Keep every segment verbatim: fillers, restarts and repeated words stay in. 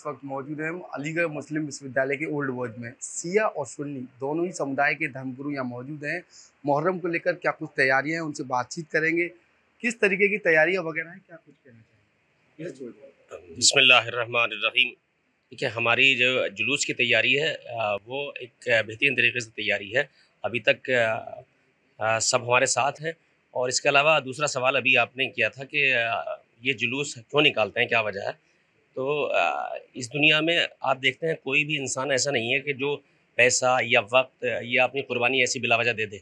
इस वक्त मौजूद हैं हम अलीगढ़ मुस्लिम विश्वविद्यालय के ओल्ड बॉयज में। सिया और सुन्नी दोनों ही समुदाय के धर्मगुरु यहाँ मौजूद हैं। मुहर्रम को लेकर क्या कुछ तैयारियां हैं, उनसे बातचीत करेंगे। किस तरीके की तैयारियां वगैरह हैं, क्या कुछ कहना चाहेंगे? बिस्मिल्लाहिर्रहमानिर्रहीम। देखिए, हमारी जो जुलूस की तैयारी है अ, वो एक बेहतरीन तरीके से तैयारी है। अभी तक अ, अ, सब हमारे साथ हैं। और इसके अलावा दूसरा सवाल अभी आपने किया था कि अ, ये जुलूस क्यों निकालते हैं, क्या वजह है? तो अ, इस दुनिया में आप देखते हैं कोई भी इंसान ऐसा नहीं है कि जो पैसा या वक़्त या अपनी कुर्बानी ऐसी बिलावजह दे दे।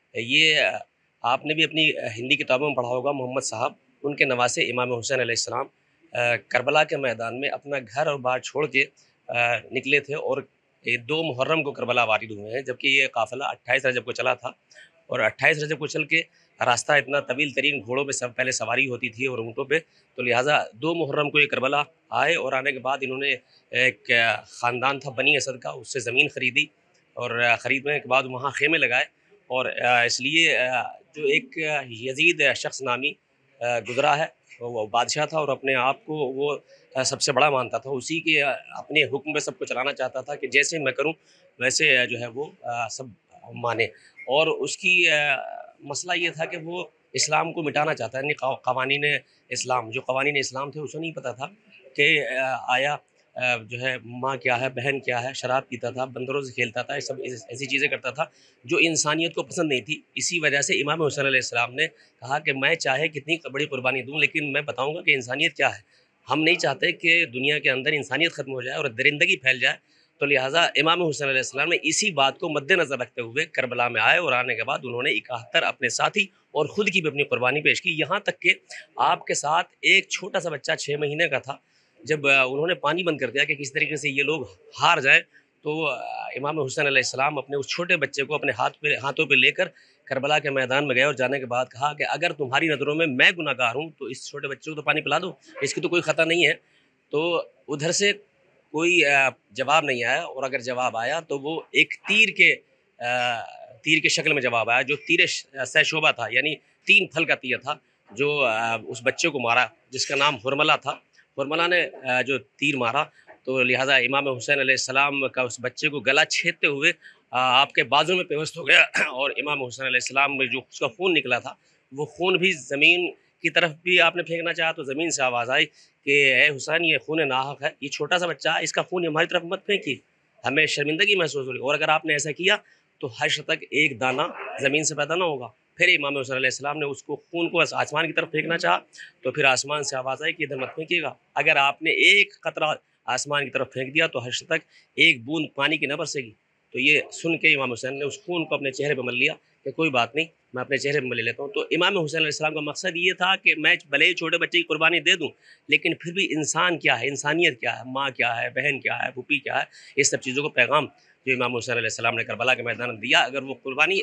ये अ, आपने भी अपनी अ, हिंदी किताबों में पढ़ा होगा, मोहम्मद साहब, उनके नवासे इमाम हुसैन अलैहिस्सलाम अ, करबला के मैदान में अपना घर और बार छोड़ के अ, निकले थे और ये दो मुहर्रम को करबला वारिद हुए हैं, जबकि ये काफ़िला अट्ठाईस रजब को चला था। और अट्ठाईस रजब को चल के रास्ता इतना तवील तरीन, घोड़ों पे सब पहले सवारी होती थी और ऊँटों पे, तो लिहाज़ा दो मुहर्रम को ये करबला आए और आने के बाद इन्होंने एक ख़ानदान था बनी असद का, उससे ज़मीन खरीदी और ख़रीदने के बाद वहाँ ख़ेमे लगाए। और अ, इसलिए अ, जो एक यज़ीद शख़्स नामी अ, गुज़रा है, वो बादशाह था और अपने आप को वो अ, सबसे बड़ा मानता था। उसी के अ, अपने हुक्म पे सबको चलाना चाहता था कि जैसे मैं करूँ वैसे अ, जो है वो अ, सब माने। और उसकी अ, मसला ये था कि वो इस्लाम को मिटाना चाहता है, यानी क़वा क़वानीन इस्लाम, जो क़वानीन इस्लाम थे उसे नहीं पता था कि अ, आया अ, जो है माँ क्या है, बहन क्या है, शराब पीता था, बंदरों से खेलता था, ये सब ऐस ऐसी चीज़ें करता था जो इंसानियत को पसंद नहीं थी। इसी वजह से इमाम हुसैन अलैहिस्सलाम ने कहा कि मैं चाहे कितनी बड़ी कुर्बानी दूँ, लेकिन मैं बताऊँगा कि इंसानियत क्या है। हम नहीं चाहते कि दुनिया के अंदर इंसानियत ख़त्म हो जाए और दरिंदगी फैल जाए। तो लिहाज़ा इमाम हुसैन अलैहिस्सलाम ने इसी बात को मद्देनज़र रखते हुए करबला में आए और आने के बाद उन्होंने इकहत्तर अपने साथी और ख़ुद की भी अपनी कुर्बानी पेश की। यहाँ तक कि आपके साथ एक छोटा-सा बच्चा छह महीने का था, जब अ, उन्होंने पानी बंद कर दिया कि किसी तरीके से ये लोग हार जाएँ, तो अ, इमाम हुसैन अलैहिस्सलाम अपने उस छोटे बच्चे को अपने हाथ पे हाथों पे लेकर करबला के मैदान में गए और जाने के बाद कहा कि अगर तुम्हारी नज़रों में मैं गुनहगार हूँ, तो इस छोटे बच्चे को तो पानी पिला दो, इसकी तो कोई ख़ता नहीं है। तो उधर से कोई अ, जवाब नहीं आया और अगर जवाब आया तो वो एक तीर के अ, तीर के शक्ल में जवाब आया, जो तीर श सैशोबा था, यानी तीन फल का तीर था, जो अ, उस बच्चे को मारा, जिसका नाम हुरमला था। हुरमला ने अ, जो तीर मारा, तो लिहाज़ा इमाम हुसैन अलैहिस्सलाम का उस बच्चे को गला छेदते हुए अ, आपके बाजू में पेवस्त हो गया और इमाम हुसैन अलैहिस्सलाम में जो उसका खून निकला था, वो खून भी ज़मीन की तरफ भी आपने फेंकना चाहा तो ज़मीन से आवाज़ आई कि ए हुसैन, ये खून नाहक है, ये छोटा-सा बच्चा है, इसका खून हमारी तरफ मत फेंकिए, हमें शर्मिंदगी महसूस हो रही है और अगर आपने ऐसा किया तो हश्र तक एक दाना ज़मीन से पैदा ना होगा। फिर इमाम हुसैन अलैहिस्सलाम ने उसको खून को आसमान की तरफ फेंकना चाहा, तो फिर आसमान से आवाज़ आई कि इधर मत फेंकिएगा। अगर आपने एक कतरा आसमान की तरफ फेंक दिया तो हश्र तक एक बूंद पानी की न बरसेगी। तो ये सुन के इमाम हुसैन ने उस खून को अपने चेहरे पे मल लिया कि कोई बात नहीं, मैं अपने चेहरे पे मल लेता हूँ। तो इमाम हुसैन अलैहिस्सलाम का मकसद ये था कि मैं भले ही छोटे बच्चे की कुर्बानी दे दूँ, लेकिन फिर भी इंसान क्या है, इंसानियत क्या है, माँ क्या है, बहन क्या है, फूफी क्या है, इस सब चीज़ों को पैगाम जो इमाम हुसैन अलैहिस्सलाम ने करबला के मैदान में दिया, अगर वो कुर्बानी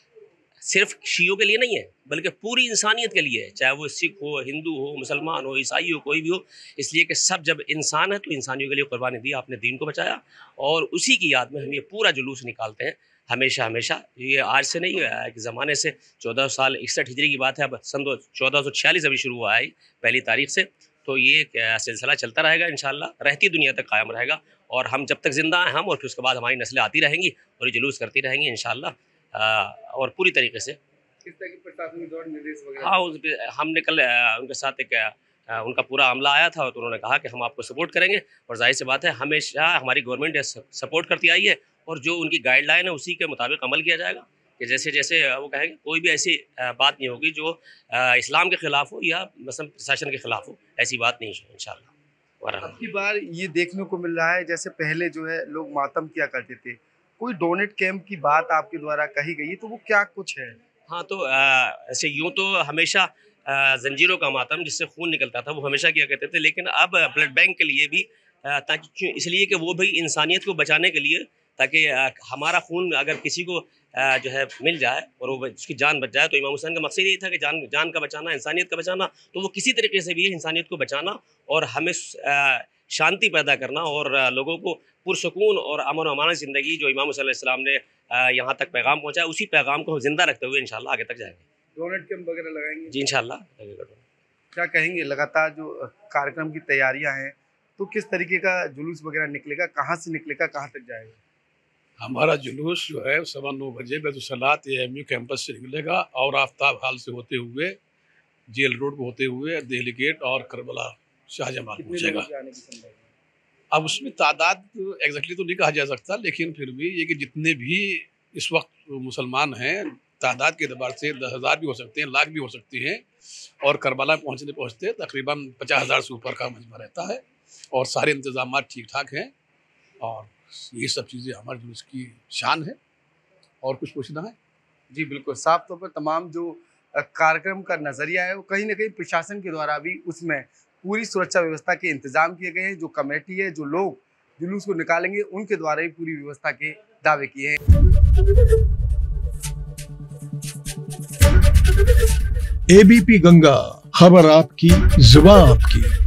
सिर्फ शियों के लिए नहीं है, बल्कि पूरी इंसानियत के लिए है, चाहे वो सिख हो, हिंदू हो, मुसलमान हो, ईसाई हो, कोई भी हो। इसलिए कि सब जब इंसान है तो इंसानियों के लिए कुर्बानी दी, आपने दीन को बचाया और उसी की याद में हम ये पूरा जुलूस निकालते हैं हमेशा हमेशा। ये आज से नहीं है, एक ज़माने से चौदह साल इकसठ हिजरी की बात है, अब सन दो चौदह सौ छियालीस अभी शुरू हुआ है पहली तारीख से। तो ये एक अ, सिलसिला चलता रहेगा इंशाअल्लाह, रहती दुनिया तक कायम रहेगा और हम जब तक ज़िंदा हैं हम और फिर उसके बाद हमारी नस्लें आती रहेंगी और ये जुलूस करती रहेंगी इंशाअल्लाह। अ, और पूरी तरीके से किस तरह के प्रशासनिक और निर्देश वगैरह? हाँ, उस पे हमने कल अ, उनके साथ एक अ, उनका पूरा अमला आया था तो उन्होंने कहा कि हम आपको सपोर्ट करेंगे और ज़ाहिर-सी बात है हमेशा हमारी गवर्नमेंट स सपोर्ट करती आई है और जो उनकी गाइडलाइन है उसी के मुताबिक अमल किया जाएगा कि जैसे-जैसे अ, वो कहेंगे, कोई भी ऐसी अ, बात नहीं होगी जो अ, इस्लाम के खिलाफ हो या मसलन प्रशासन के खिलाफ हो, ऐसी बात नहीं है इंशाअल्लाह। अब की बार ये देखने को मिल रहा है, जैसे पहले जो है लोग मातम किया करते थे, कोई डोनेट कैंप की बात आपके द्वारा कही गई है, तो वो क्या कुछ है? हाँ, तो अ, ऐसे यूँ तो हमेशा अ, ज़ंजीरों का मातम जिससे खून निकलता था, वो हमेशा किया करते थे, लेकिन अब ब्लड बैंक के लिए भी अ, ताकि क्यों इसलिए कि वो भी इंसानियत को बचाने के लिए, ताकि अ, हमारा खून अगर किसी को अ, जो है मिल जाए और वो उसकी जान बच जाए, तो इमाम हुसैन का मकसद यही था कि जान जान का बचाना, इंसानियत का बचाना, तो वो किसी तरीके से भी इंसानियत को बचाना और हमें स अ, शांति पैदा करना और अ, लोगों को पुरसुकून और अमन और अमान ज़िंदगी जो इमाम हुसैन अलैहिस्सलाम ने अ, यहाँ तक पैगाम पहुँचाया, उसी पैगाम को ज़िंदा रखते हुए इंशाअल्लाह आगे तक जाएँगे। डोनेट कैंप वगैरह लगाएँगे? जी, इंशाअल्लाह लगेगा। क्या कहेंगे लगातार जो अ, कार्यक्रम की तैयारियाँ हैं, तो किस तरीके का जुलूस वगैरह निकलेगा, कहाँ से निकलेगा, कहाँ तक जाएगा? हमारा जुलूस जो है सवा नौ बजे बैतुलसलात ए एम यू कैंपस से निकलेगा और आफ्ताब हाल से होते हुए जेल रोड को होते हुए दिल्ली गेट और करबला शाहजहां पहुंचेगा। अब उसमें तादाद एग्जैक्टली तो नहीं कहा जा सकता, लेकिन फिर भी ये कि जितने भी इस वक्त मुसलमान हैं तादाद के अतबार से दस हज़ार भी हो सकते हैं, लाख भी हो सकती हैं। और करबला पहुंचने पहुंचते तकरीबन पचास हज़ार से ऊपर का मजमा रहता है और सारे इंतजाम ठीक ठाक हैं। और ये सब चीज़ें हमारे जुलूस की शान है। और कुछ पूछना है? जी बिल्कुल, साफ तौर पर तमाम जो कार्यक्रम का नज़रिया है वो कहीं ना कहीं प्रशासन के द्वारा भी उसमें पूरी सुरक्षा व्यवस्था के इंतजाम किए गए हैं। जो कमेटी है, जो लोग जुलूस को निकालेंगे, उनके द्वारा ही पूरी व्यवस्था के दावे किए हैं। एबीपी गंगा, खबर आपकी, जुबान आपकी।